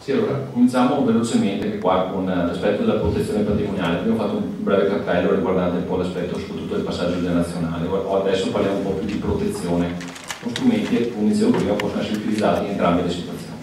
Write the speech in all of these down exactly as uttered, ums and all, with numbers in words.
Sì, allora, cominciamo velocemente qua con l'aspetto della protezione patrimoniale. Abbiamo fatto un breve cartello riguardante un po' l'aspetto soprattutto del passaggio generazionale. Adesso parliamo un po' più di protezione, con strumenti che, come dicevo prima, possono essere utilizzati in entrambe le situazioni.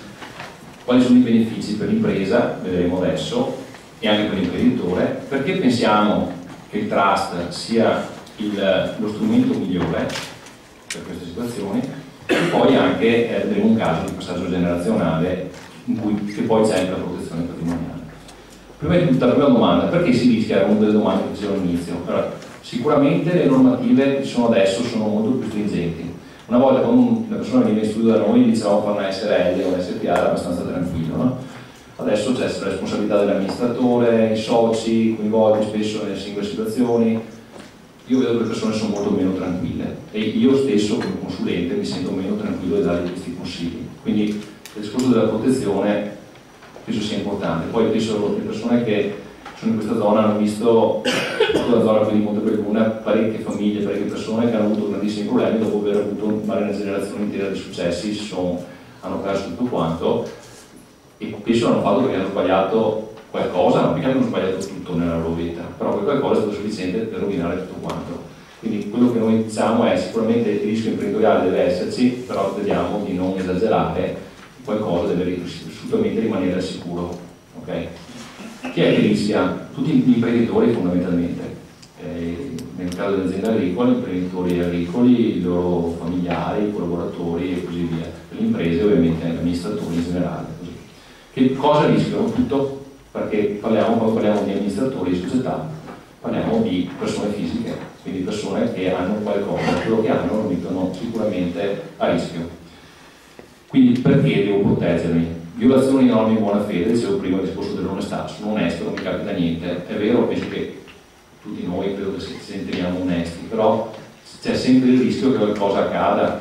Quali sono i benefici per l'impresa, vedremo adesso, e anche per l'imprenditore, perché pensiamo che il trust sia il, lo strumento migliore per queste situazioni, e poi anche eh, vedremo un caso di passaggio generazionale in cui che poi c'è anche la protezione patrimoniale. Prima di tutto la prima domanda, perché si rischia? Era una delle domande che facevo all'inizio. Allora, sicuramente le normative che ci sono adesso sono molto più stringenti. Una volta quando una persona veniva in studio da noi dicevamo fare una S R L o una S P A era abbastanza tranquillo, no? Adesso c'è la responsabilità dell'amministratore, i soci coinvolti spesso nelle singole situazioni. Io vedo che le persone sono molto meno tranquille e io stesso come consulente mi sento meno tranquillo di dargli questi consigli. Quindi il discorso della protezione penso sia importante. Poi penso che le persone che sono in questa zona hanno visto, la zona qui di Montebelluna, parecchie famiglie, parecchie persone che hanno avuto grandissimi problemi dopo aver avuto magari una generazione intera di successi, sono, hanno perso tutto quanto e penso hanno fatto perché hanno sbagliato qualcosa, non perché hanno sbagliato tutto nella loro vita, però quel qualcosa è stato sufficiente per rovinare tutto quanto. Quindi quello che noi diciamo è sicuramente il rischio imprenditoriale deve esserci, però vediamo di non esagerare, qualcosa deve assolutamente rimanere al sicuro. Okay? Chi è che rischia? Tutti gli imprenditori fondamentalmente. Eh, nel caso delle aziende agricole, imprenditori agricoli, i loro familiari, i collaboratori e così via. Per le imprese ovviamente gli amministratori in generale. Così. Che cosa rischiano? Tutto, perché parliamo, quando parliamo di amministratori di società, parliamo di persone fisiche, quindi persone che hanno qualcosa, quello che hanno lo mettono sicuramente a rischio. Quindi perché devo proteggermi? Violazioni di norme in buona fede, dicevo prima il discorso dell'onestà, sono onesto, non mi capita niente, è vero, penso che tutti noi credo che ci sentiamo onesti, però c'è sempre il rischio che qualcosa accada.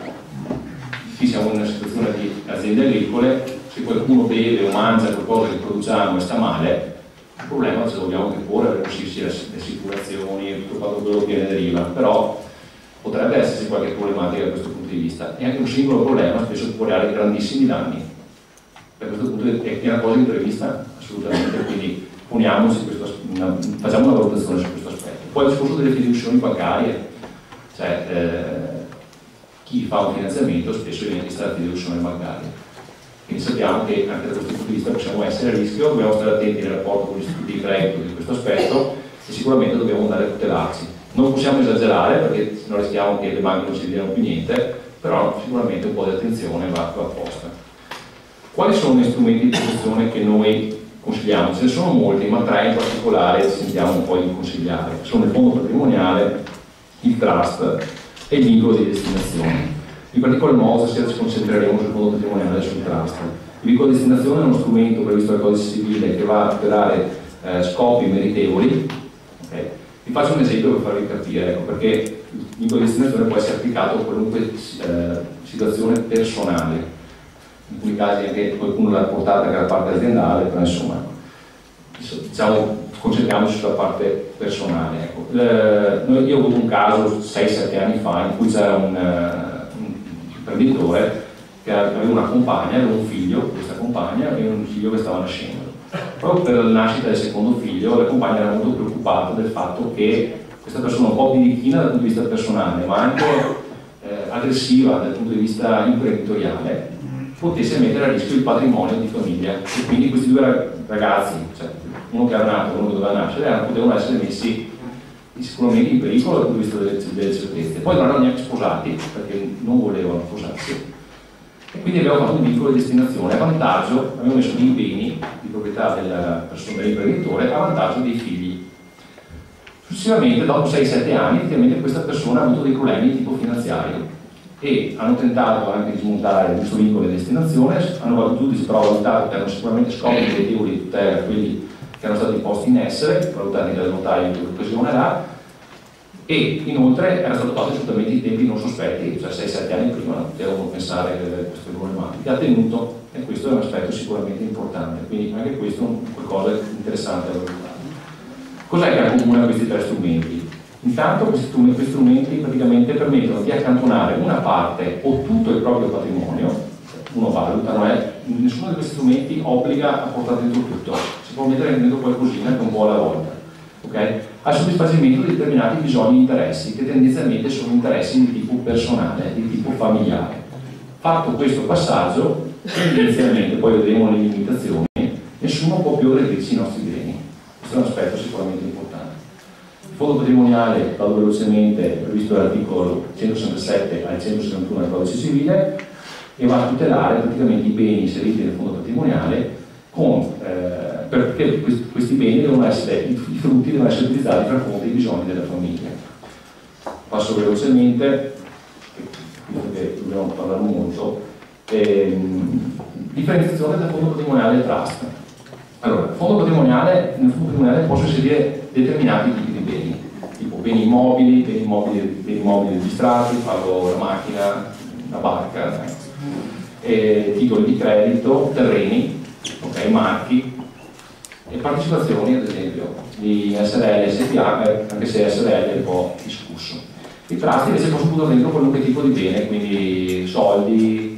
Qui siamo in una situazione di aziende agricole, se qualcuno beve o mangia qualcosa che produciamo e sta male, il problema ce lo dobbiamo anche porre, avremo sì le assicurazioni e tutto quanto quello che ne deriva, però potrebbe esserci qualche problematica da questo punto di vista e anche un singolo problema spesso può creare grandissimi danni. Da questo punto di vista è una cosa imprevista assolutamente, quindi poniamoci questo, una, facciamo una valutazione su questo aspetto. Poi il discorso delle fiducioni bancarie, cioè eh, chi fa un finanziamento spesso viene vista la fiducione bancaria. Quindi sappiamo che anche da questo punto di vista possiamo essere a rischio, dobbiamo stare attenti nel rapporto con gli istituti di credito di questo aspetto e sicuramente dobbiamo andare a tutelarci. Non possiamo esagerare perché sennò rischiamo che le banche non ci diano più niente, però sicuramente un po' di attenzione va, va apposta. Quali sono gli strumenti di protezione che noi consigliamo? Ce ne sono molti, ma tre in particolare ci sentiamo un po' di consigliare. Sono il fondo patrimoniale, il trust e il vincolo di destinazione. In particolar modo stasera ci concentreremo sul fondo patrimoniale e sul trust. Il vincolo di destinazione è uno strumento previsto dal codice civile che va a tutelare eh, scopi meritevoli. Okay. Vi faccio un esempio per farvi capire, ecco, perché il vincolo di destinazione può essere applicato a qualunque eh, situazione personale. In alcuni casi anche qualcuno l'ha portata anche alla parte aziendale, però insomma, diciamo, concentriamoci sulla parte personale. Ecco. Eh, noi, io ho avuto un caso sei sette anni fa in cui c'era un, uh, un imprenditore che aveva una compagna, aveva un figlio, questa compagna, e un figlio che stava nascendo. Proprio per la nascita del secondo figlio la compagna era molto preoccupata del fatto che questa persona un po' birichina dal punto di vista personale, ma anche eh, aggressiva dal punto di vista imprenditoriale, potesse mettere a rischio il patrimonio di famiglia. E quindi questi due ragazzi, cioè uno che era nato e uno che doveva nascere, potevano essere messi sicuramente in pericolo dal punto di vista delle, delle certezze. Poi non erano neanche sposati perché non volevano sposarsi. E quindi abbiamo fatto un vincolo di destinazione a vantaggio, abbiamo messo dei beni di proprietà della persona, dell'imprenditore a vantaggio dei figli. Successivamente, dopo sei sette anni, effettivamente questa persona ha avuto dei problemi di tipo finanziario e hanno tentato anche di smontare questo vincolo di destinazione, hanno tutti però valutato che erano sicuramente scopi meritevoli di tutela quelli che erano stati posti in essere, valutati dal notaio in quell'occasione là, e inoltre era stato fatto assolutamente in tempi non sospetti, cioè sei sette anni prima, non potevano pensare a queste problematiche, ha tenuto, e questo è un aspetto sicuramente importante, quindi anche questo è qualcosa di interessante da valutare. Cos'è che accomuna questi tre strumenti? Intanto questi strumenti praticamente permettono di accantonare una parte o tutto il proprio patrimonio, uno valuta, non è nessuno di questi strumenti obbliga a portare dentro tutto, si può mettere dentro qualcosina che un po' alla volta, okay? Al soddisfacimento di determinati bisogni e interessi, che tendenzialmente sono interessi di tipo personale, di tipo familiare. Fatto questo passaggio, tendenzialmente, poi vedremo le limitazioni, nessuno può più aggredirci i nostri beni. Questo è un aspetto sicuramente importante. Il fondo patrimoniale, vado velocemente, è previsto dall'articolo centosessantasette al centosessantuno del codice civile e va a tutelare praticamente i beni inseriti nel fondo patrimoniale con, eh, perché questi, questi beni devono essere, i, i frutti devono essere utilizzati per conto dei bisogni della famiglia. Passo velocemente, perché dobbiamo parlare molto. Ehm, differenziazione del fondo patrimoniale e trust. Allora, fondo patrimoniale, nel fondo patrimoniale posso inserire determinati tipi di beni, tipo beni immobili, beni immobili, beni immobili registrati, parlo la macchina, la barca, eh, titoli di credito, terreni, okay, marchi e partecipazioni, ad esempio, di S R L, S P A, anche se S R L è un po' discusso. I trust invece possono buttare dentro qualunque tipo di bene, quindi soldi,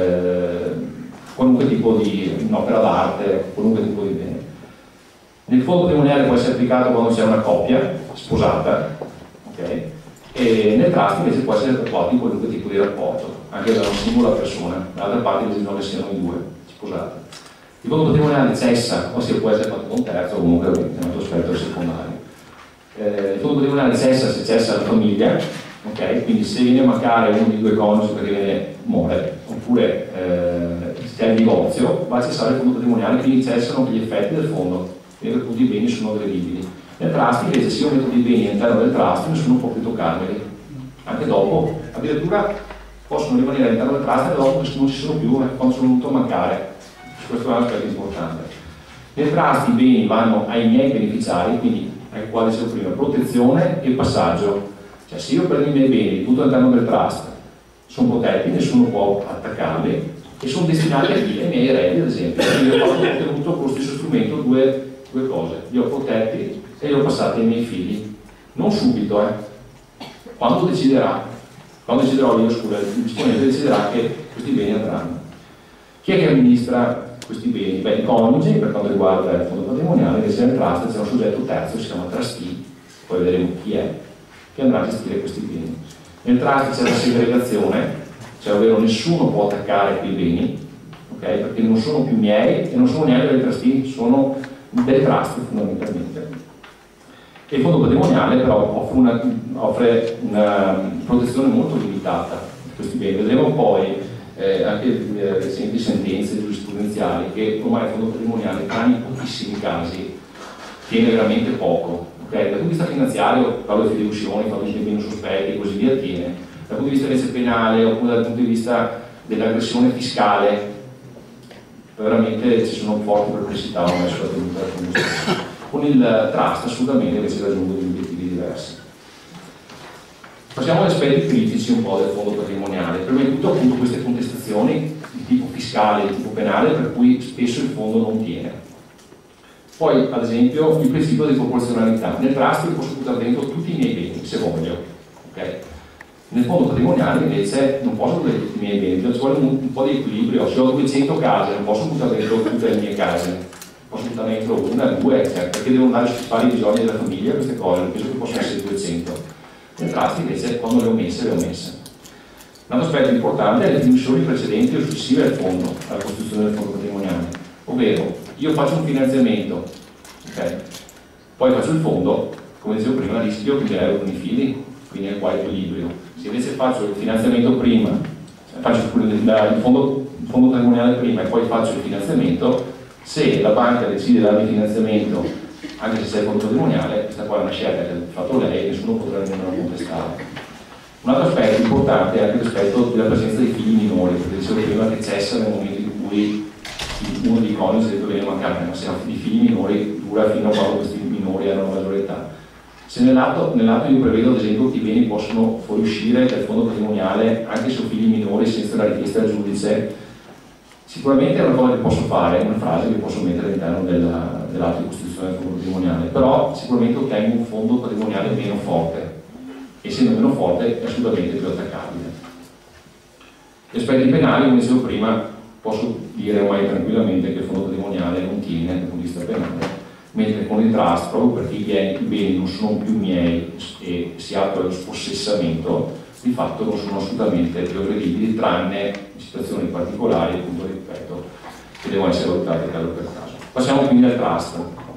eh, qualunque tipo di un'opera d'arte, qualunque tipo di bene. Nel fondo patrimoniale può essere applicato quando c'è una coppia sposata, okay? E nel trust invece può essere attuato in qualunque tipo di rapporto, anche da una singola persona, dall'altra parte bisogna che siano i due sposati. Il fondo patrimoniale cessa, ossia può essere fatto con un terzo, comunque è un altro aspetto secondario. Eh, il fondo patrimoniale cessa se cessa la famiglia, okay? Quindi se viene a mancare uno dei due coniugi perché viene, muore, oppure eh, se c'è il divorzio, va a cessare il fondo patrimoniale, quindi cessano gli effetti del fondo, quindi per tutti i beni sono aggredibili. Nel trust invece se io metto dei beni all'interno del trust nessuno può più toccarmeli, anche dopo, addirittura possono rimanere all'interno del trust e dopo non ci sono più, quando sono venuto a mancare. Questo è un aspetto importante. Nel trust i beni vanno ai miei beneficiari, quindi ai quali dicevo prima, protezione e passaggio. Cioè se io prendo i miei beni, butto all'interno del trust, sono protetti, nessuno può attaccarli e sono destinati a chi? Ai miei eredi, ad esempio. Quindi io ho ottenuto con lo stesso strumento due, due cose, li ho protetti e li ho passati ai miei figli. Non subito, eh. Quando deciderà, quando deciderò io, scusa, il disponente deciderà che questi beni andranno. Chi è che amministra questi beni? Beh, i coniugi, per quanto riguarda il fondo patrimoniale, che sia nel trust c'è un soggetto terzo, si chiama trustee, poi vedremo chi è, che andrà a gestire questi beni. Nel trust c'è la segregazione, cioè ovvero nessuno può attaccare quei beni, okay? Perché non sono più miei e non sono neanche dei trustee, sono dei trust fondamentalmente. E il fondo patrimoniale però offre una, offre una protezione molto limitata di questi beni. Vedremo poi Eh, anche le recenti sentenze giurisprudenziali che ormai il fondo patrimoniale, tranne in pochissimi casi, tiene veramente poco. Okay? Dal punto di vista finanziario, parlo di fiducioni, parlo di beni sospetti e così via, tiene. Dal punto di vista invece penale oppure dal punto di vista dell'aggressione fiscale, veramente ci sono forti perplessità verso la tenuta del fondo stesso. Con il trust assolutamente invece raggiungo degli obiettivi diversi. Passiamo agli aspetti critici un po' del fondo patrimoniale. Prima di tutto appunto queste contestazioni di tipo fiscale, di tipo penale, per cui spesso il fondo non tiene. Poi, ad esempio, il principio di proporzionalità. Nel trust io posso buttare dentro tutti i miei beni, se voglio. Okay? Nel fondo patrimoniale invece non posso buttare tutti i miei beni, ci vuole un, un po' di equilibrio. Se ho duecento case non posso buttare dentro tutte le mie case, posso buttare dentro una, due, cioè, perché devo andare a soddisfare i bisogni della famiglia, queste cose, non penso che possono essere duecento. Nel trust invece quando le ho messe, le ho messe. Un altro aspetto importante è le dimissioni precedenti o successive al fondo, alla costituzione del fondo patrimoniale. Ovvero, io faccio un finanziamento, okay? Poi faccio il fondo, come dicevo prima, rischio che mi levo con i figli, quindi è qua equilibrio. Se invece faccio il finanziamento prima, faccio il fondo, il fondo patrimoniale prima e poi faccio il finanziamento, se la banca decide di darmi finanziamento anche se sei fondo patrimoniale, questa qua è una scelta che ha fatto lei e nessuno potrà nemmeno contestare. Un altro aspetto importante è anche l'aspetto della presenza di figli minori, perché dicevo prima che cessa nel momento in cui uno dei coniugi deve venire a mancare, ma se ha di figli minori dura fino a quando questi minori hanno maggiore età. Se nell'atto nell io prevedo ad esempio che i beni possono fuoriuscire dal fondo patrimoniale anche su figli minori senza la richiesta del giudice, sicuramente è una cosa che posso fare, è una frase che posso mettere all'interno dell'atto dell di costituzione del fondo patrimoniale, però sicuramente ottengo un fondo patrimoniale meno forte, essendo meno forte è assolutamente più attaccabile. Gli aspetti penali, come dicevo prima, posso dire ormai tranquillamente che il fondo patrimoniale non tiene dal punto di vista penale, mentre con il trust, proprio perché i beni, i beni non sono più miei e si apre lo spossessamento, di fatto non sono assolutamente biogredibili, tranne in situazioni particolari, appunto ripeto, che devono essere valutate caso per caso. Passiamo quindi al trust.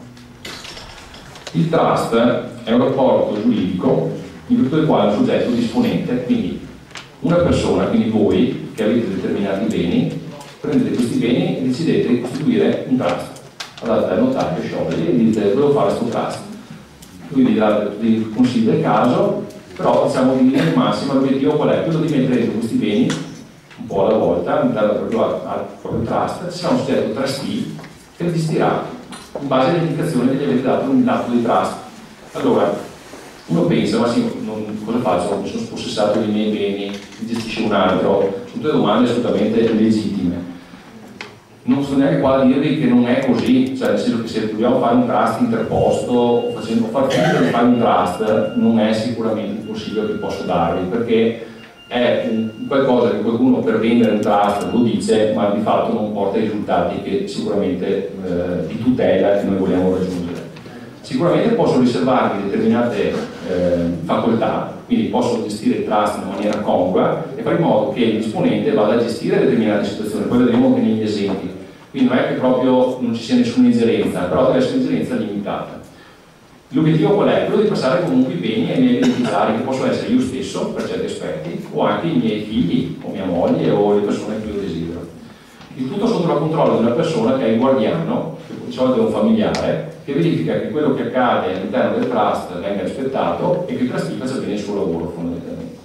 Il trust è un rapporto giuridico in virtù del quale un soggetto disponente, quindi una persona, quindi voi che avete determinati beni, prendete questi beni e decidete di costituire un trust. Andate dal notario, scioglie e dite volevo fare questo trust. Lui vi, dà, vi consiglia il caso, però diciamo di linea di massima l'obiettivo qual è? Quello di mettere dentro questi beni un po' alla volta, all'interno proprio al proprio trust, ci sarà un soggetto trustee che li gestirà in base alle indicazioni che gli avete dato nell'atto di trust. Allora, uno pensa, ma sì, non, cosa faccio? Mi sono spossessato dei miei beni, li gestisce un altro. Sono tutte domande assolutamente legittime. Non sono neanche qua a dirvi che non è così, cioè nel senso che se dobbiamo fare un trust interposto, facendo far finta di fare un trust, non è sicuramente il consiglio che posso darvi, perché è un, qualcosa che qualcuno per vendere un trust lo dice, ma di fatto non porta ai risultati che sicuramente eh, di tutela che noi vogliamo raggiungere. Sicuramente posso riservarvi determinate eh, facoltà, quindi posso gestire il trust in maniera congrua e fare in modo che il disponente vada a gestire determinate situazioni, poi vedremo anche negli esempi. Quindi non è che proprio non ci sia nessuna ingerenza, però deve essere un'ingerenza limitata. L'obiettivo qual è? Quello di passare comunque i beni ai miei beneficiari, che possono essere io stesso per certi aspetti, o anche i miei figli, o mia moglie, o le persone che io desidero. Il tutto sotto il controllo di una persona che è il guardiano, che di solito è un familiare, che verifica che quello che accade all'interno del trust venga rispettato e che il trustee faccia bene il suo lavoro fondamentalmente.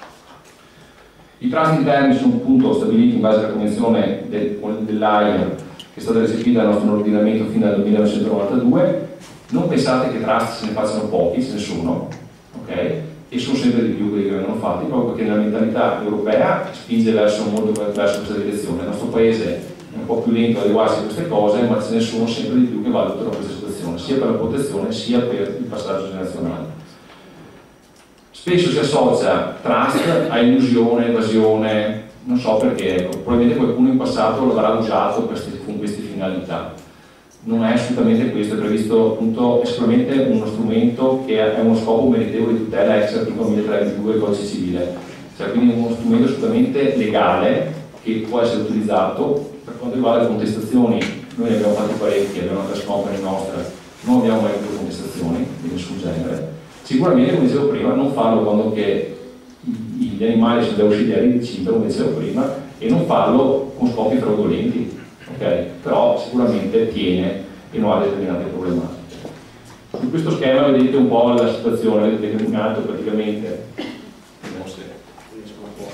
I trust interni sono appunto stabiliti in base alla convenzione del, dell'A I A che è stata recepita nel nostro ordinamento fino al millenovecentonovantadue. Non pensate che trust se ne facciano pochi, ce ne sono, ok? E sono sempre di più quelli che vengono fatti, proprio perché la mentalità europea spinge verso molto verso questa direzione. Il nostro paese è un po' più lento ad adeguarsi a queste cose, ma ce ne sono sempre di più che valutano questa situazione, sia per la protezione sia per il passaggio generazionale. Spesso si associa trust a illusione, evasione, non so perché, ecco, probabilmente qualcuno in passato l'avrà usato queste, con queste finalità. Non è assolutamente questo, è previsto appunto esclusivamente uno strumento che ha uno scopo meritevole di tutela ex articolo milletrecentoventidue del codice civile, cioè quindi uno strumento assolutamente legale che può essere utilizzato. Per quanto riguarda le contestazioni, noi ne abbiamo fatte parecchie, abbiamo una company nostra, non abbiamo mai avuto contestazioni di nessun genere. Sicuramente, come dicevo prima, non farlo quando che gli animali sono già usciti dall'incinta, come dicevo prima, e non farlo con scopi fraudolenti. Okay, però sicuramente tiene e non ha determinate problematiche. Su questo schema vedete un po' la situazione, avete determinato praticamente, vediamo se riesco un po'.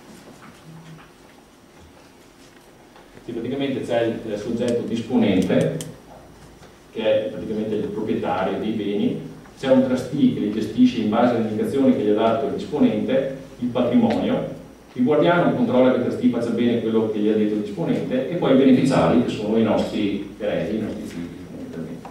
Sì, praticamente c'è il, il soggetto disponente, che è praticamente il proprietario dei beni, c'è un trustee che li gestisce in base alle indicazioni che gli ha dato il disponente, il patrimonio. Il guardiano controlla che il trustee faccia bene quello che gli ha detto il disponente e poi i beneficiari che sono i nostri eredi, i nostri figli fondamentalmente.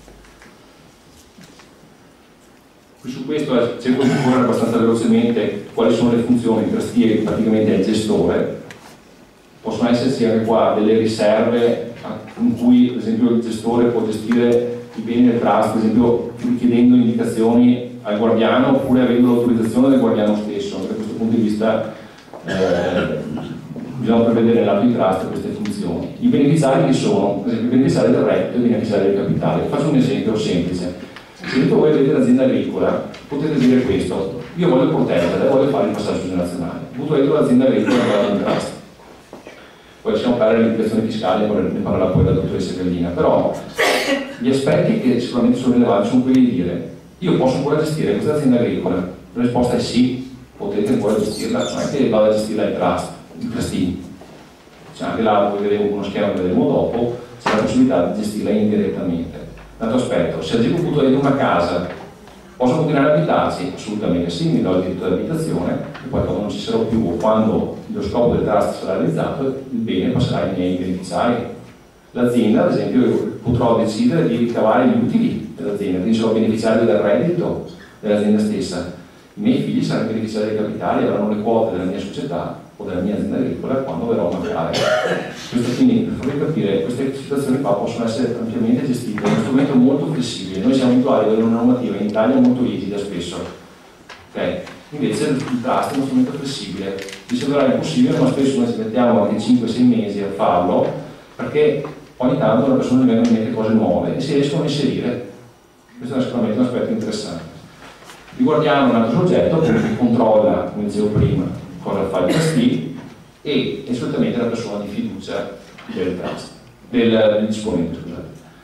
Su questo cerco di correre abbastanza velocemente quali sono le funzioni. Il trustee praticamente è il gestore, possono esserci anche qua delle riserve in cui ad esempio il gestore può gestire i beni del trust, ad esempio chiedendo indicazioni al guardiano oppure avendo l'autorizzazione del guardiano stesso. Da questo punto di vista Eh, bisogna prevedere nell'atto di trust queste funzioni. I beneficiari che sono, per esempio, i beneficiari del reddito e i beneficiari del capitale. Faccio un esempio semplice. Se voi avete l'azienda agricola, potete dire questo: io voglio proteggerla, voglio fare il passaggio generazionale, butto dentro l'azienda agricola e vado in trust. Poi lasciamo fare l'implicazione fiscale, ne parlerà poi la dottoressa Gallina, però gli aspetti che sicuramente sono rilevanti sono quelli di dire: io posso ancora gestire questa azienda agricola? La risposta è sì. Potete ancora gestirla, non è che vada a gestirla il trust, il trustee. C'è anche là, poi vedremo uno schema che vedremo dopo, c'è la possibilità di gestirla indirettamente. L'altro aspetto, se agisco appunto dentro una casa, posso continuare ad abitarci? Assolutamente sì, mi do il diritto d'abitazione, e poi quando non ci sarò più o quando lo scopo del trust sarà realizzato, il bene passerà ai miei beneficiari. L'azienda, ad esempio, potrò decidere di ricavare gli utili dell'azienda, quindi sarò beneficiario del reddito dell'azienda stessa. I miei figli saranno beneficiari dei capitali, avranno le quote della mia società o della mia azienda agricola quando verrò a mancare. Questo, quindi, per farvi capire, queste situazioni qua possono essere ampiamente gestite, è uno strumento molto flessibile. Noi siamo abituati ad avere una normativa in Italia molto rigida spesso, okay? Invece il trust è uno strumento flessibile, ci sembrerà impossibile, ma spesso noi ci mettiamo anche cinque sei mesi a farlo, perché ogni tanto a una persona gli vengono in mente cose nuove e si riescono a inserire. Questo è sicuramente un aspetto interessante. Riguardiamo un altro soggetto che controlla, come dicevo prima, cosa fa il trustee e è solitamente la persona di fiducia del trust, del, del disponente. Scusate.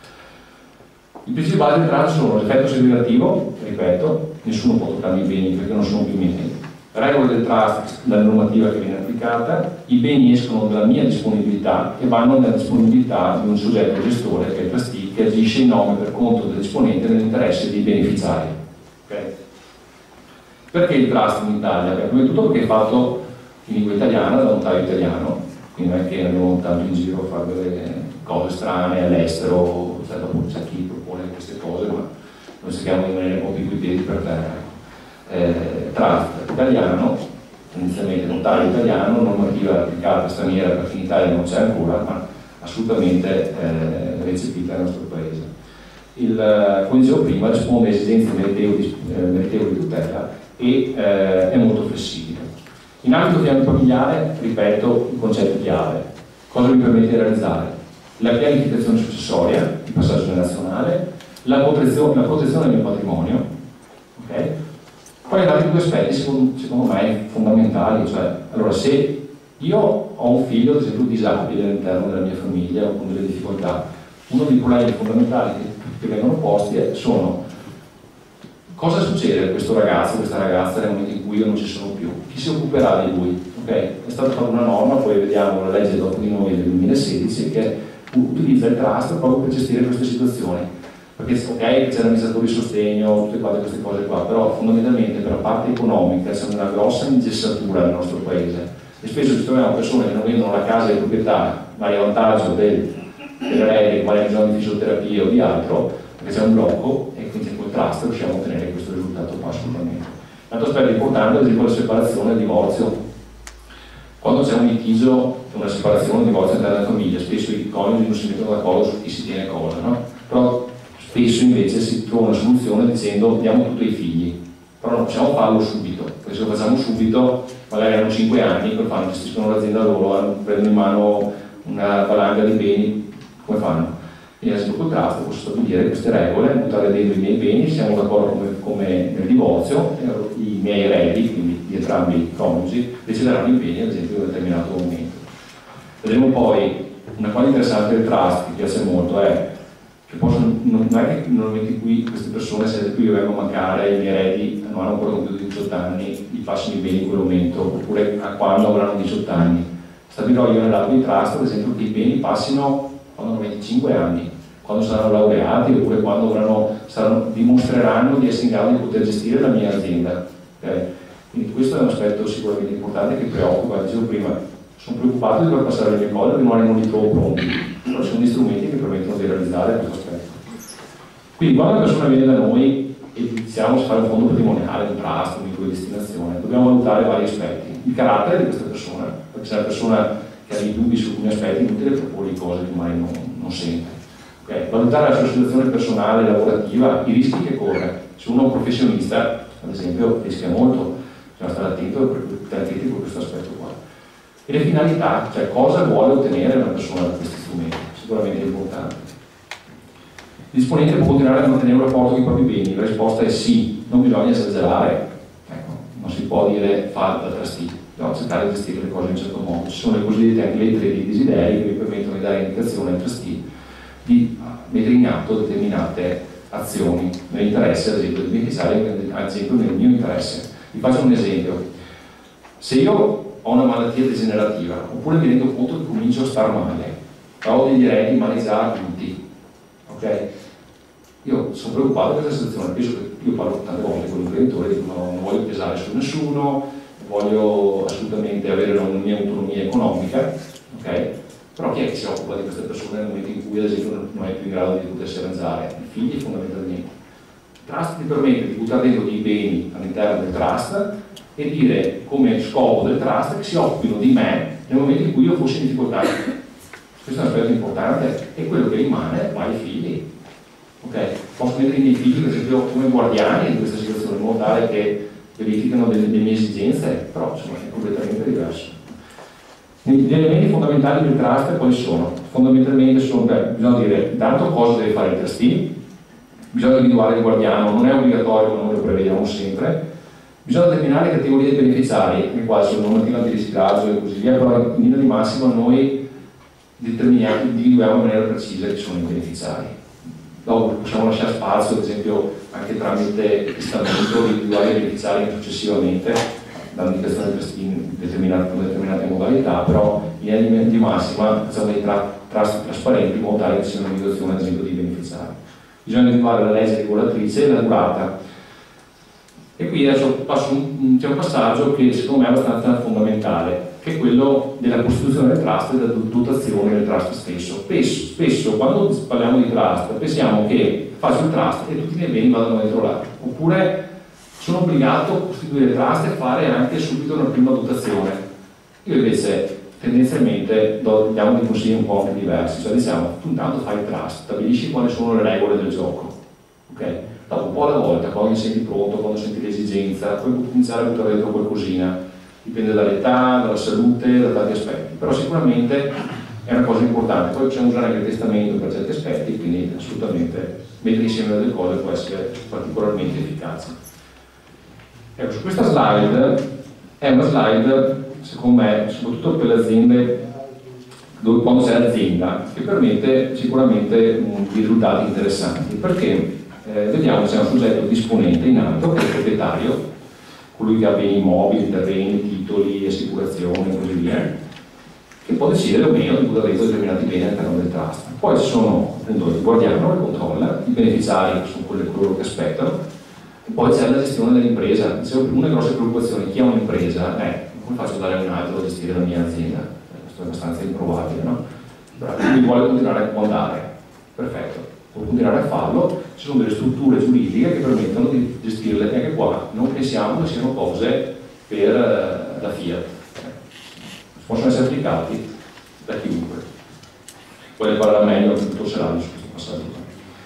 I principi base del trust sono l'effetto segregativo, ripeto, nessuno può toccare i beni perché non sono più miei, regole del trust, la normativa che viene applicata, i beni escono dalla mia disponibilità e vanno nella disponibilità di un soggetto gestore che è il trustee, che agisce in nome per conto del disponente nell'interesse dei beneficiari. Okay? Perché il trust in Italia? Beh, prima di tutto perché è fatto in lingua italiana, da notaio italiano, quindi non è che andiamo tanto in giro a fare delle cose strane all'estero, cioè dopo c'è chi propone queste cose, ma noi cerchiamo di rimanere un po' più coi piedi per terra. Eh, trust italiano, inizialmente notaio italiano, normativa applicata straniera perché in Italia non c'è ancora, ma assolutamente eh, recepita nel nostro paese. Il, come dicevo prima, risponde a esigenze meritevoli, eh, meritevoli di tutela e eh, è molto flessibile. In ambito familiare, ripeto, il concetto chiave. Cosa mi permette di realizzare? La pianificazione successoria, il passaggio generazionale, la protezione, la protezione del mio patrimonio, okay? Poi altri due aspetti secondo, secondo me fondamentali, cioè, allora se io ho un figlio, ad esempio, disabile all'interno della mia famiglia o con delle difficoltà, uno dei problemi fondamentali che, che vengono posti è, sono cosa succede a questo ragazzo, a questa ragazza nel momento in cui io non ci sono più? Chi si occuperà di lui? Okay? È stata fatta una norma, poi vediamo la legge dopo di noi del duemilasedici che utilizza il trust proprio per gestire queste situazioni. Perché ok, c'è l'amministratore di sostegno, tutte queste cose qua, però fondamentalmente per la parte economica c'è una grossa ingessatura nel nostro paese e spesso ci troviamo persone che non vendono la casa di proprietà, magari a vantaggio del, dell'erede che magari ha bisogno di fisioterapia o di altro, perché c'è un blocco e quindi col trust riusciamo a ottenere questo risultato qua assolutamente. Un altro aspetto importante è ad esempio la separazione e il divorzio. Quando c'è un litigio, una separazione o un divorzio all'interno della famiglia, spesso i coniugi non si mettono d'accordo su chi si tiene cosa, no? Però spesso invece si trova una soluzione dicendo diamo tutto ai figli, però non possiamo farlo subito, perché se lo facciamo subito magari hanno cinque anni, come fanno? Gestiscono l'azienda loro, prendono in mano una valanga di beni, come fanno? Quindi adesso col trust posso stabilire queste regole, buttare dentro i miei beni, siamo d'accordo come, come nel divorzio, i miei eredi, quindi di entrambi i coniugi, decideranno i beni ad esempio in un determinato momento. Vedremo poi una cosa interessante del trust che mi piace molto è che possono, non è che nel momento in cui queste persone, se qui io vengo a mancare, i miei eredi non hanno ancora compiuto diciotto anni, gli passano i beni in quel momento, oppure a quando avranno diciotto anni. Stabilirò io nell'atto di trust, ad esempio, che i beni passino quando hanno venticinque anni, quando saranno laureati, oppure quando avranno, saranno, dimostreranno di essere in grado di poter gestire la mia azienda. Okay? Quindi questo è un aspetto sicuramente importante che preoccupa, dicevo prima. Sono preoccupato di dover passare le mie cose, che magari non li trovo pronti, però sono gli strumenti che permettono di realizzare questo aspetto. Quindi quando una persona viene da noi e iniziamo a fare un fondo patrimoniale, un trust, un micro di destinazione, dobbiamo valutare vari aspetti. Il carattere di questa persona, perché se è una persona che ha dei dubbi su alcuni aspetti, è inutile proporre cose che mai non, non sente. Okay? Valutare la sua situazione personale, lavorativa, i rischi che corre. Se uno è un professionista, ad esempio, rischia molto, bisogna stare attento, attenti con questo aspetto qua. E le finalità, cioè cosa vuole ottenere una persona da questi strumenti, sicuramente è importante. Il disponente può continuare a mantenere un rapporto con i propri beni, la risposta è sì, non bisogna esagerare, ecco, non si può dire fa da trustee, bisogna cercare di gestire le cose in un certo modo. Ci sono le cosiddette anche lettere di desideri che vi permettono di dare indicazione al trustee di mettere in atto determinate azioni nell'interesse, ad esempio, del beneficiario, ad esempio nel mio interesse. Vi faccio un esempio. Se io ho una malattia degenerativa, oppure mi rendo conto che comincio a star male, ho degli eredi male già acuti, ok? Io sono preoccupato per questa situazione, penso che io parlo tante volte con l'imprenditore, dico no, non voglio pesare su nessuno, voglio assolutamente avere una mia autonomia economica, ok? Però chi è che si occupa di queste persone nel momento in cui ad esempio non è più in grado di potersi arrangiare? I figli fondamentalmente. Il trust ti permette di buttare dentro dei beni all'interno del trust e dire come scopo del trust che si occupino di me nel momento in cui io fossi in difficoltà. Questo è un aspetto importante, e quello che rimane ma i figli. Okay? Posso mettere i miei figli per esempio come guardiani di questa situazione, in modo tale che verificano delle, delle mie esigenze, però insomma è completamente diverso. Gli elementi fondamentali del trust quali sono? Fondamentalmente sono, beh, bisogna dire intanto cosa deve fare il trustee, bisogna individuare il guardiano, non è obbligatorio ma noi lo prevediamo sempre, bisogna determinare le categorie dei beneficiari, che qua sono normativa antiriciclaggio e così via, però in linea di massima noi determiniamo, individuiamo in maniera precisa chi sono i beneficiari. Dopo possiamo lasciare spazio, ad esempio, anche tramite testamento, di individuare i beneficiari successivamente, dando indicazioni in determinate, determinate modalità, però in linea di massima facciamo dei tra, trust trasparenti in modo tale che sia un'individuazione, ad esempio, di beneficiari. Bisogna individuare la legge regolatrice e la durata. E qui adesso passo un, c'è un passaggio che secondo me è abbastanza fondamentale, che è quello della costituzione del trust e della dotazione del trust stesso. Spesso, spesso quando parliamo di trust pensiamo che faccio il trust e tutti i miei beni vadano dentro là, oppure sono obbligato a costituire il trust e fare anche subito una prima dotazione. Io invece tendenzialmente do, diamo dei consigli un po' anche diversi, cioè diciamo tu intanto fai il trust, stabilisci quali sono le regole del gioco, ok? Dopo un po' alla volta, quando ti senti pronto, quando senti l'esigenza, puoi cominciare a buttare dentro qualcosina, dipende dall'età, dalla salute, da tanti aspetti, però sicuramente è una cosa importante. Poi possiamo usare anche il testamento per certi aspetti, quindi assolutamente mettere insieme delle cose può essere particolarmente efficace. Ecco, su questa slide è una slide, secondo me, soprattutto per le aziende, dove, quando c'è l'azienda, che permette sicuramente um, risultati interessanti, perché eh, vediamo se c'è un soggetto disponente in alto, che è il proprietario, colui che ha beni immobili, terreni, titoli, assicurazioni e così via, che può decidere o meno di buttare dentro determinati beni all'interno del trust. Poi ci sono appunto il guardiano, il controller, i beneficiari, che sono quelli coloro che aspettano, e poi c'è la gestione dell'impresa. Dicevo, una delle grosse preoccupazioni, chi ha un'impresa, è come faccio a dare a un altro a gestire la mia azienda? Questo è abbastanza improbabile, no? Però quindi vuole continuare a comandare, perfetto, può continuare a farlo, ci sono delle strutture giuridiche che permettono di gestirle, e anche qua non pensiamo che siano cose per uh, la Fiat, possono essere applicati da chiunque. Poi ne parlerà meglio il dottor Serrano su questo passaggio.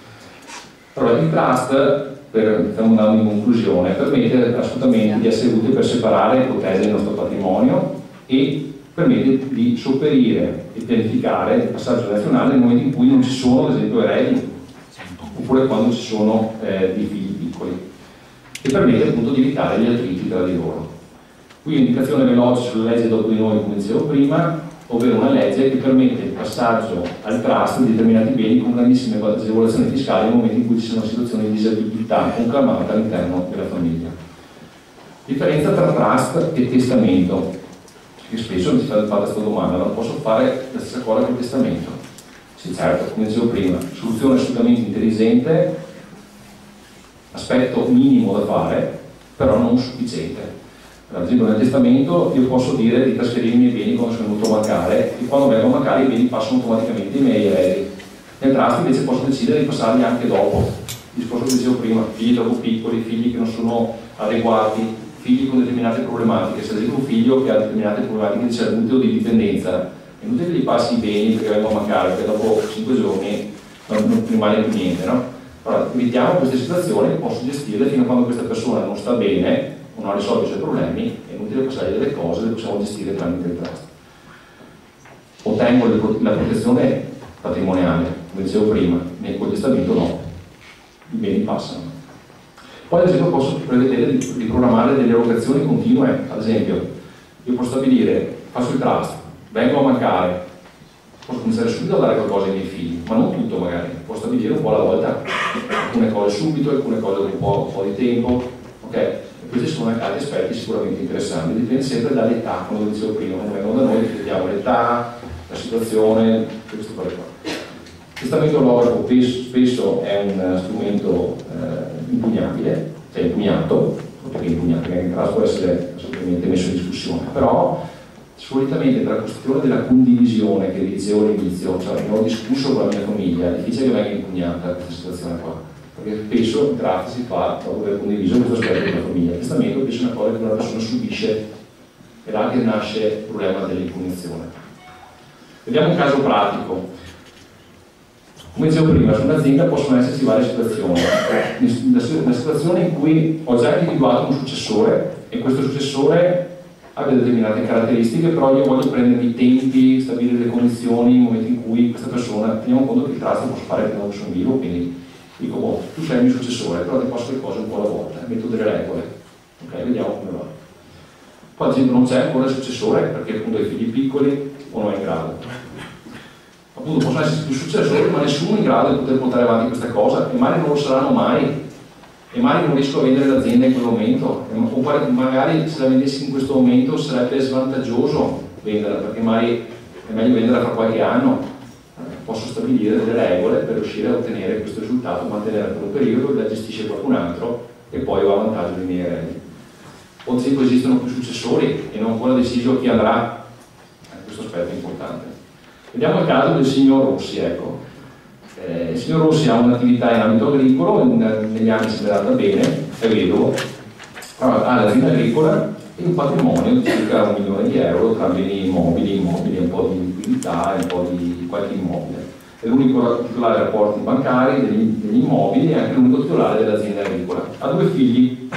Allora, il trust, per, stiamo andando in conclusione, permette assolutamente di essere utile per separare e proteggere il nostro patrimonio e permette di sopperire e pianificare il passaggio generazionale nel momento in cui non ci sono, ad esempio, eredi, oppure quando ci sono eh, dei figli piccoli, e permette appunto di evitare gli attriti tra di loro. Qui un'indicazione veloce sulla legge dopo di noi, come dicevo prima, ovvero una legge che permette il passaggio al trust di determinati beni con grandissime agevolazioni fiscali nel momento in cui ci sono situazioni di disabilità conclamata all'interno della famiglia. Differenza tra trust e testamento, che spesso mi si fa questa domanda: non posso fare la stessa cosa con il testamento? Sì, certo, come dicevo prima, soluzione assolutamente intelligente, aspetto minimo da fare, però non sufficiente. Ad esempio nel testamento io posso dire di trasferire i miei beni quando sono venuto a mancare, e quando vengo a mancare i beni passano automaticamente ai miei eredi. Nel trust invece posso decidere di passarli anche dopo. Il discorso che dicevo prima, figli troppo piccoli, figli che non sono adeguati, figli con determinate problematiche. Se ad esempio un figlio che ha determinate problematiche di salute o di dipendenza, è inutile che gli passi i beni perché vengo a mancare, perché dopo cinque giorni non, non rimane più niente, no? Allora, evitiamo queste situazioni, posso gestirle fino a quando questa persona non sta bene, non ha risolto i suoi problemi, è inutile passare delle cose, le possiamo gestire tramite il trust. Ottengo la protezione patrimoniale, come dicevo prima, nel testamento no, i beni passano. Poi ad esempio posso prevedere di, di programmare delle erogazioni continue, ad esempio io posso stabilire, faccio il trust, vengo a mancare, posso cominciare subito a dare qualcosa ai miei figli, ma non tutto magari, posso stabilire un po' alla volta, alcune cose subito, alcune cose dopo un po', un po' di tempo, ok? Questi sono anche altri aspetti sicuramente interessanti, dipende sempre dall'età, come lo dicevo prima, quando vengono da noi riflettiamo l'età, la situazione, queste cose qua. Il testamento olograco spesso è un strumento eh, impugnabile, cioè impugnato, perché impugnato, perché in caso può essere assolutamente messo in discussione, però solitamente tra la costruzione della condivisione che dicevo all'inizio, cioè ne ho discusso con la mia famiglia, è difficile che venga impugnata questa situazione qua, perché perché spesso il trust si fa dopo aver condiviso questo aspetto della famiglia. Il testamento invece è una cosa che una persona subisce, e là che nasce il problema dell'impugnazione. Vediamo un caso pratico. Come dicevo prima, su un'azienda possono esserci varie situazioni. La situazione in cui ho già individuato un successore e questo successore abbia determinate caratteristiche, però io voglio prendere i tempi, stabilire le condizioni, il momento in cui questa persona, teniamo conto che il trust lo posso fare prima che sono vivo, quindi dico, boh, tu sei il mio successore, però ti posso le cose un po' alla volta, metto delle regole, ok, vediamo come va. Poi ad esempio non c'è ancora il successore perché appunto hai figli piccoli o non è in grado. Appunto possono esserci più successori, ma nessuno è in grado di poter portare avanti questa cosa, e magari non lo saranno mai, e magari non riesco a vendere l'azienda in quel momento, o magari se la vendessi in questo momento sarebbe svantaggioso venderla, perché magari è meglio venderla fra qualche anno. Posso stabilire delle regole per riuscire a ottenere questo risultato, mantenerla per un periodo, la gestisce qualcun altro e poi va a vantaggio dei miei eredi. O ad esempio esistono più successori e non ho ancora deciso chi andrà, eh, questo aspetto è importante. Vediamo il caso del signor Rossi, ecco. Eh, il signor Rossi ha un'attività in ambito agricolo, in, negli anni si è andata bene, è vedovo, ha l'azienda agricola e un patrimonio di circa un milione di euro tra beni immobili, immobili, un po' di liquidità e un po' di qualche immobile. È l'unico titolare dei rapporti bancari, degli, degli immobili e anche l'unico titolare dell'azienda agricola. Ha due figli,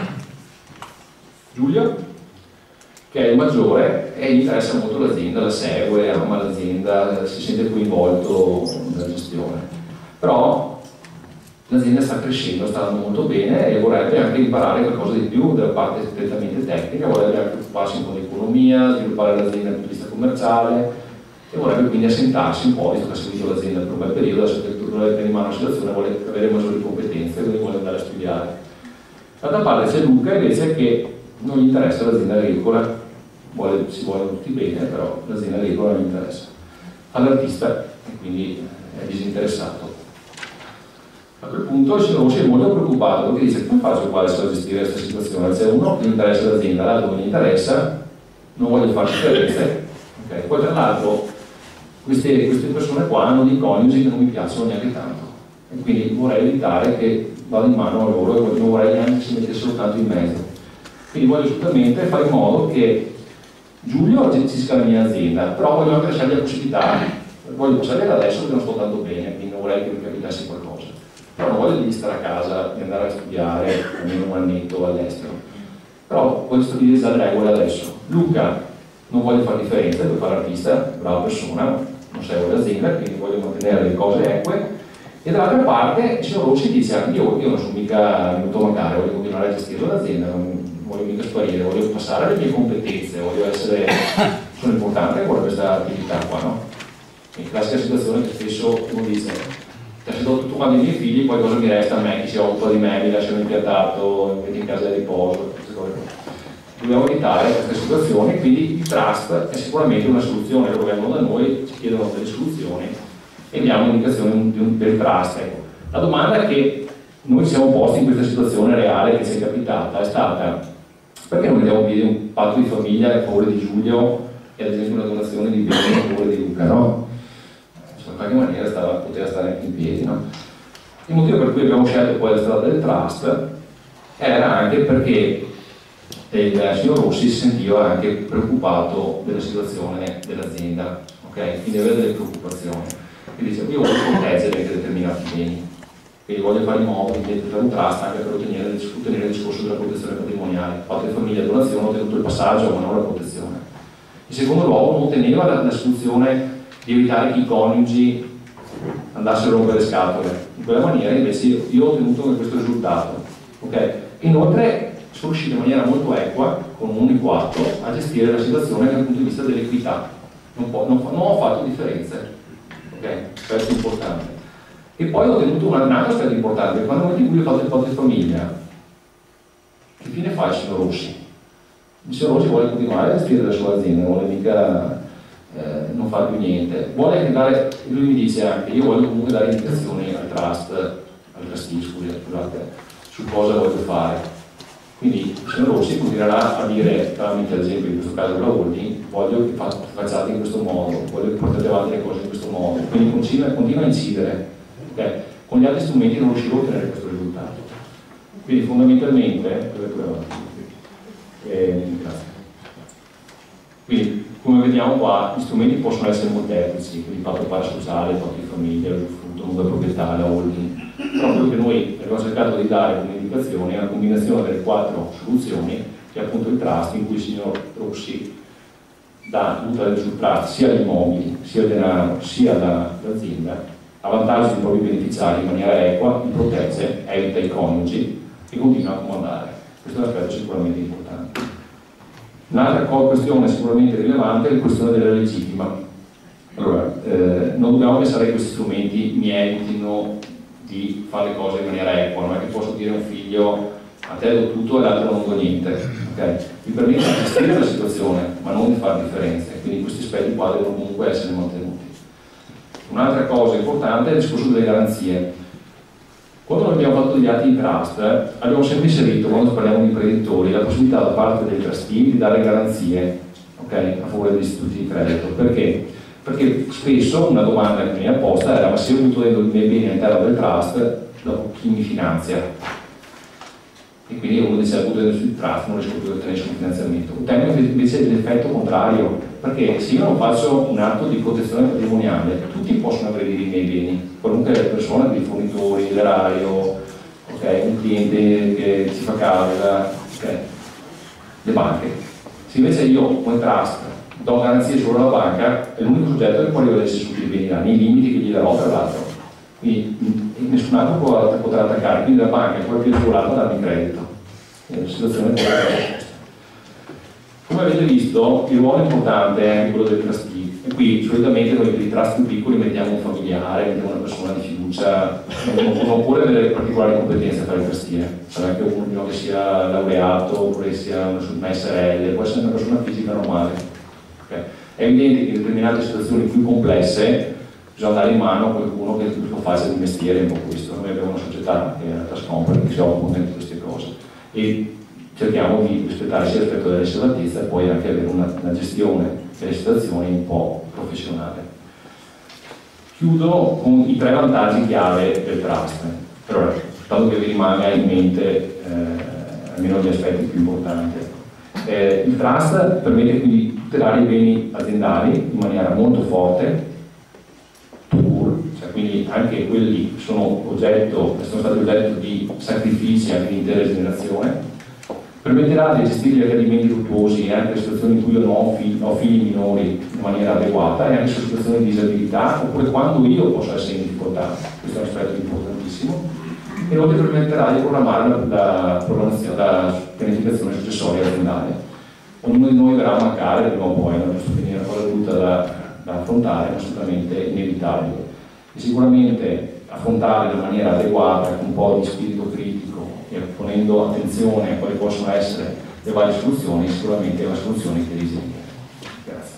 Giulio, che è il maggiore e gli interessa molto l'azienda, la segue, ama l'azienda, si sente coinvolto nella gestione. Però l'azienda sta crescendo, sta andando molto bene e vorrebbe anche imparare qualcosa di più dalla parte strettamente tecnica, vorrebbe anche occuparsi un po' di economia, sviluppare l'azienda dal punto di vista commerciale e vorrebbe quindi assentarsi un po', visto che ha seguito l'azienda per un bel periodo, adesso che torna in mano la situazione vuole avere maggiori competenze, quindi vuole andare a studiare. D'altra parte c'è Luca invece che non gli interessa l'azienda agricola, vuole, si vuole tutti bene, però l'azienda agricola non gli interessa. Fa l'artista e quindi è disinteressato. A quel punto il signor Rossi è molto preoccupato perché dice: come faccio qua adesso a gestire questa situazione? C'è uno che gli interessa l'azienda, l'altro che gli interessa, non voglio fare differenze. Okay. Poi tra l'altro queste, queste persone qua hanno dei coniugi che non mi piacciono neanche tanto e quindi vorrei evitare che vada in mano a loro e non vorrei neanche che si mettessero tanto in mezzo. Quindi voglio assolutamente fare in modo che Giulio gestisca la mia azienda, però voglio anche lasciargli la possibilità, voglio passare adesso perché non sto tanto bene, quindi non vorrei che mi capitasse qualcosa. Però non voglio di stare a casa, di andare a studiare almeno un annetto all'estero. Però voglio stabilire già le regole adesso. Luca non voglio fare differenza, per fare l'artista, brava persona, non serve l'azienda, quindi voglio mantenere le cose eque. E dall'altra parte il signor Rossi dice anche io, io non sono mica venuto a mancare, voglio continuare a gestire l'azienda, non voglio mica sparire, voglio passare alle mie competenze, voglio essere, sono importante con questa attività qua, no? È la classica situazione che spesso uno dice: ti ho tutto quanto i miei figli, poi cosa mi resta a me, chi si occupa di me, mi lasciano impiantato, mi metti in casa di riposo, queste cose. Dobbiamo evitare queste situazioni, quindi il trust è sicuramente una soluzione, loro vengono da noi, ci chiedono delle soluzioni e diamo indicazioni del trust. Ecco. La domanda che noi ci siamo posti in questa situazione reale che ci è capitata è stata: perché non vediamo piedi un patto di famiglia a favore di Giulio e ad esempio una donazione di beni a favore di Luca, no? In qualche maniera stava, poteva stare anche in piedi, no? Il motivo per cui abbiamo scelto poi la strada del trust era anche perché il signor Rossi si sentiva anche preoccupato della situazione dell'azienda, ok? Quindi aveva delle preoccupazioni. Quindi dice: io voglio proteggere anche determinati beni, quindi voglio fare in modo di fare un trust anche per ottenere, ottenere il discorso della protezione patrimoniale. Patto di famiglia e donazione, ho ottenuto il passaggio ma non la protezione. In secondo luogo non otteneva la, la soluzione di evitare che i coniugi andassero a rompere le scatole. In quella maniera invece io, io ho ottenuto questo risultato. Okay? Inoltre sono riuscito in maniera molto equa, con un uno quattro, a gestire la situazione dal punto di vista dell'equità. Non, non, non ho fatto differenze. Okay? Questo è importante. E poi ho ottenuto un altro aspetto importante: quando ho fatto il patto di famiglia, che fine fa il signor Rossi? Il signor Rossi vuole continuare a gestire la sua azienda, non vuole mica eh, non fare più niente. Vuole anche dare, lui mi dice anche: io voglio comunque dare indicazioni al trust, al trustee, scusate, su cosa voglio fare. Quindi il signor Rossi continuerà a dire, tramite ad esempio in questo caso la holding, voglio che facciate in questo modo, voglio che portate avanti le cose in questo modo, quindi continua, continua a incidere. Okay? con gli altri strumenti non riuscivo a ottenere questo risultato. Quindi fondamentalmente, eh, grazie. Quindi, come vediamo qua, gli strumenti possono essere molteplici, quindi patto parasociale, patto di famiglia, usufrutto, nuova proprietà, la holding. Però quello che noi abbiamo cercato di dare come indicazione è una combinazione delle quattro soluzioni, che è appunto il trust, in cui il signor Rossi dà tutta la sul trust sia agli immobili, sia al denaro, sia all'azienda, a vantaggio dei propri beneficiari in maniera equa, li protegge, evita i coniugi e continua a comandare. Questo è un aspetto sicuramente importante. Un'altra questione sicuramente rilevante è la questione della legittima. Allora, eh, non dobbiamo pensare che questi strumenti mi evitino di fare le cose in maniera equa, non è che posso dire a un figlio a te do tutto e l'altro non do niente, okay? Mi permette di gestire la situazione, ma non di fare differenze, quindi questi aspetti qua devono comunque essere mantenuti. Un'altra cosa importante è il discorso delle garanzie. Quando noi abbiamo fatto degli atti in trust, abbiamo sempre inserito, quando parliamo di imprenditori, la possibilità da parte del trustee di dare garanzie, okay, a favore degli istituti di credito. Perché? Perché spesso una domanda che viene apposta era: ma se io butto dentro i miei beni all'interno del trust, dopo chi mi finanzia? E quindi uno dice: butto dentro il trust, non riesco più a ottenere un finanziamento. Ottengo invece l'effetto contrario, perché se io non faccio un atto di protezione patrimoniale, tutti possono aggredire i miei beni, qualunque persona, dei fornitori, l'erario, okay, un cliente che si fa causa, okay, le banche. Se invece io come trust do garanzie solo alla banca, è l'unico soggetto che può rivalersi su quei beni là, nei limiti che gli darò tra l'altro. Quindi nessun altro può, potrà attaccare, quindi la banca è quella più agevolata a darmi credito. È una situazione che è. Come avete visto, il ruolo importante è anche quello del trustee. E qui solitamente noi per i trust più piccoli mettiamo un familiare, mettiamo una persona di fiducia, non, non può avere particolari competenze a fare il trustee, sarà anche uno che sia laureato oppure sia una S R L, può essere una persona fisica normale. Okay. È evidente che in determinate situazioni più complesse bisogna dare in mano a qualcuno che lo faccia di mestiere, un po' questo. Noi abbiamo una società che è la Tascomper che si occupa di queste cose e cerchiamo di rispettare sia l'aspetto della riservatezza e poi anche avere una, una gestione delle situazioni un po' professionale. Chiudo con i tre vantaggi chiave del trust. Allora, tanto che vi rimanga in mente eh, almeno gli aspetti più importanti. Eh, il trust permette quindi di tutelare i beni aziendali in maniera molto forte, cioè, quindi anche quelli che sono, oggetto, sono stati oggetto di sacrifici anche di intera generazione, permetterà di gestire gli accadimenti virtuosi e anche le situazioni in cui io non ho figli, ho figli minori in maniera adeguata e anche situazioni di disabilità oppure quando io posso essere in difficoltà. Questo è un aspetto importantissimo. E inoltre permetterà di programmare la, la, programmazione, la pianificazione successoria aziendale. Ognuno di noi verrà a mancare prima o poi, non è una cosa brutta da, da affrontare, ma assolutamente inevitabile. E sicuramente affrontare in maniera adeguata, con un po' di spirito critico e ponendo attenzione a quali possono essere le varie soluzioni, sicuramente è una soluzione che disegna. Grazie.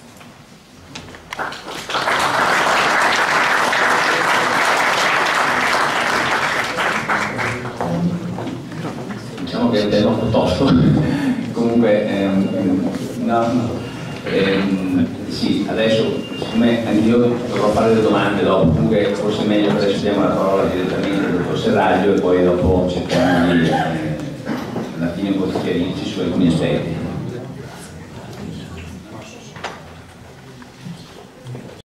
Diciamo che è un tema un po' tosto, comunque ehm, no, ehm, sì, adesso siccome anch'io dovrò fare le domande dopo, comunque forse è meglio che adesso diamo la parola direttamente al dottor Serraglio e poi dopo cerchiamo di eh, alla fine un po' di chiarirci su alcuni aspetti.